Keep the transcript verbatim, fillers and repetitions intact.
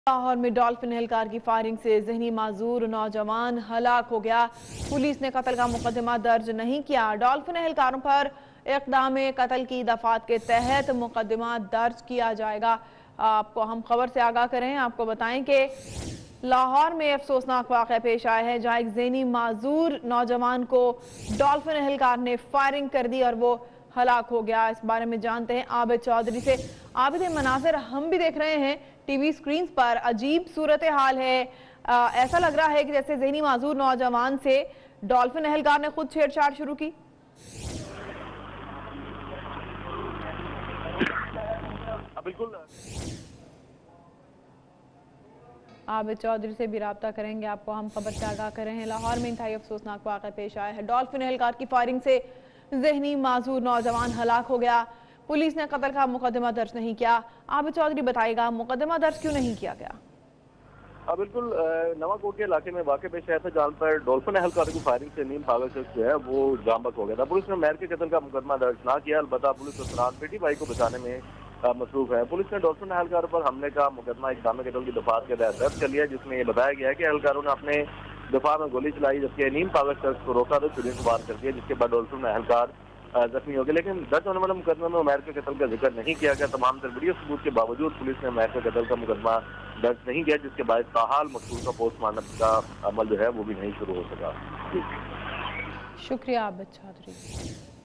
लाहौर में डॉल्फिन एहलकार की फायरिंग से जहनी माजूर नौजवान हलाक हो गया। पुलिस ने कत्ल का मुकदमा दर्ज नहीं किया। डॉल्फिन एहलकारों पर इक़दाम कत्ल की दफात के तहत मुकदमा दर्ज किया जाएगा। आपको हम खबर से आगाह करें, आपको बताएं कि लाहौर में अफसोसनाक वाक़या पेश आया है, जहां एक जहनी माजूर नौजवान को डॉल्फिन एहलकार ने फायरिंग कर दी और वो हलाक हो गया। इस बारे में जानते हैं आबिद चौधरी से। आबिद, मनाजिर हम भी देख रहे हैं टीवी स्क्रीन पर, अजीब सूरत हाल है। आ, ऐसा लग रहा है कि जैसे जहनी माजूर नौजवान से डॉल्फिन एहलकार ने खुद छेड़छाड़ शुरू की। बिल्कुल आबिद चौधरी से भी रब्ता करेंगे, आपको हम खबर से आगाह कर रहे हैं। लाहौर में इंतहाई अफसोसनाक वाक़या पेश आया है। डॉल्फिन एहलकार की फायरिंग से जहनी माजूर नौजवान हलाक हो गया। पुलिस ने कत्ल का मुकदमा दर्ज नहीं किया। आबिद चौधरी बताएगा, मुकदमा दर्ज क्यों नहीं किया गया? हाँ बिल्कुल, नवाकोट के इलाके में वाक़या पेश आया था, जहाँ पर डॉल्फिन एहलकार की फायरिंग से नीम पागल शख्स जो है वो जाम बक हो गया था। पुलिस ने महर के कत्ल का मुकदमा दर्ज ना किया। अलबत्ता पुलिस उस दौरान बेटी भाई को बचाने में मसरूफ है। पुलिस ने डॉल्फिन एहलकार पर हमले का मुकदमा इक़दाम कत्ल की दफात के तहत दर्ज कर लिया, जिसमें यह बताया गया है कि एहलकारों ने अपने दफा में गोली चलाई, जबकि नीम पागल शख्स को रोका तो छुरी से वार कर दिया, जिसके बाद डॉल्फिन एहलकार जख्मी हो गए। लेकिन दर्ज होने वाले मुकदमे में उमैर के कत्ल का जिक्र नहीं किया गया। तमाम वीडियो सबूत के बावजूद पुलिस ने उमैर के कत्ल का मुकदमा दर्ज नहीं किया, जिसके बाद ताहाल मकसूद का पोस्टमार्टम का अमल जो है वो भी नहीं शुरू हो सका। शुक्रिया आबिद चौधरी।